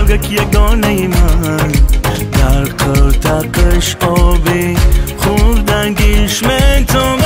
یک یگانه من در کرتکش آبی خوردن گیشم تو